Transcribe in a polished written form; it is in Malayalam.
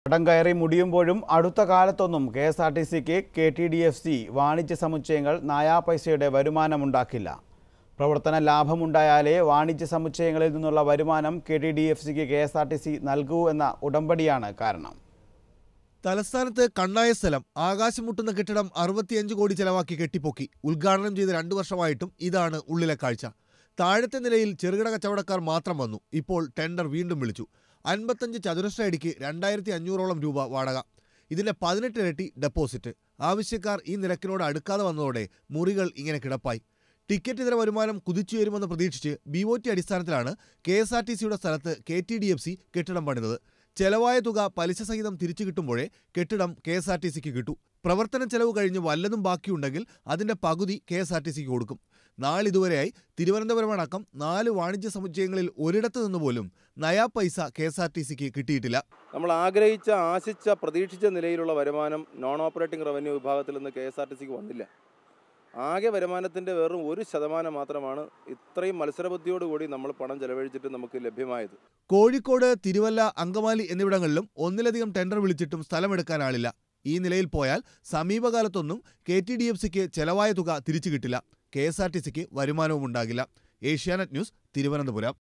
കടം കയറി മുടിയുമ്പോഴും അടുത്ത കാലത്തൊന്നും കെഎസ്ആർടിസിക്ക് കെടിഡിഎഫ്സി വാണിജ്യ സമുച്ചയങ്ങൾ നയാപൈസയുടെ വരുമാനമുണ്ടാക്കില്ല. പ്രവർത്തന ലാഭമുണ്ടായാലേ വാണിജ്യ സമുച്ചയങ്ങളിൽ നിന്നുള്ള വരുമാനം കെടിഡിഎഫ്സിക്ക് കെഎസ്ആർടിസി നൽകൂ എന്ന ഉടമ്പടിയാണ് കാരണം. തലസ്ഥാനത്ത് കണ്ണായ സ്ഥലം ആകാശം മുട്ടുന്ന കെട്ടിടം 65 കോടി ചെലവാക്കി കെട്ടിപ്പൊക്കി. ഉദ്ഘാടനം ചെയ്ത് 2 വർഷമായിട്ടും ഇതാണ് ഉള്ളിലെ കാഴ്ച. താഴത്തെ നിലയിൽ ചെറുകിട കച്ചവടക്കാർ മാത്രം വന്നു. ഇപ്പോൾ ടെൻഡർ വീണ്ടും വിളിച്ചു. 55 ചതുരശ്ര അടിക്ക് 2500ഓളം രൂപ വാടക. ഇതിന്റെ 18 ഇരട്ടി ഡെപ്പോസിറ്റ്. ആവശ്യക്കാർ ഈ നിരക്കിനോട് അടുക്കാതെ വന്നതോടെ മുറികൾ ഇങ്ങനെ കിടപ്പായി. ടിക്കറ്റ് ഇതര വരുമാനം കുതിച്ചുയരുമെന്ന് പ്രതീക്ഷിച്ച് BOT അടിസ്ഥാനത്തിലാണ് KSRTCയുടെ സ്ഥലത്ത് KTDFC കെട്ടിടം പണിതത്. ചെലവായ തുക പലിശ സഹിതം തിരിച്ചു കിട്ടുമ്പോഴേ കെട്ടിടം KSRTCക്ക് കിട്ടൂ. പ്രവർത്തന ചെലവ് കഴിഞ്ഞ് വല്ലതും ബാക്കിയുണ്ടെങ്കിൽ അതിന്റെ പകുതി KSRTCക്ക് കൊടുക്കും. നാളിതുവരെയായി തിരുവനന്തപുരം അടക്കം 4 വാണിജ്യ സമുച്ചയങ്ങളിൽ ഒരിടത്ത് നിന്ന് പോലും നയാ പൈസ KSRTCക്ക് കിട്ടിയിട്ടില്ല. നമ്മൾ ആഗ്രഹിച്ച, ആശിച്ച, പ്രതീക്ഷിച്ച നിലയിലുള്ള വരുമാനം നോൺ ഓപ്പറേറ്റിംഗ് റവന്യൂ വിഭാഗത്തിൽ നിന്ന് KSRTCക്ക് വന്നില്ല. ആകെ വരുമാനത്തിൻ്റെ വെറും 1% മാത്രമാണ് ഇത്രയും മത്സരബുദ്ധിയോടുകൂടി നമ്മൾ പണം ചെലവഴിച്ചിട്ട് നമുക്ക് ലഭ്യമായത്. കോഴിക്കോട്, തിരുവല്ല, അങ്കമാലി എന്നിവിടങ്ങളിലും ഒന്നിലധികം ടെൻഡർ വിളിച്ചിട്ടും സ്ഥലമെടുക്കാനാളില്ല. ഈ നിലയിൽ പോയാൽ സമീപകാലത്തൊന്നും KTDFCക്ക് ചെലവായ തുക തിരിച്ചു കിട്ടില്ല. KSRTCക്ക് വരുമാനവും ഉണ്ടാകില്ല. ഏഷ്യാനെറ്റ് ന്യൂസ്, തിരുവനന്തപുരം.